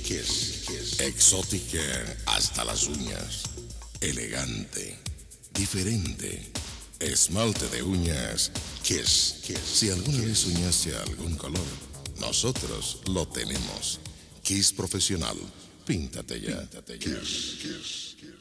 Exótica hasta las uñas. Elegante. Diferente. Esmalte de uñas Kiss. Si alguna vez soñaste algún color, nosotros lo tenemos. Kiss Profesional. Píntate ya. Kiss.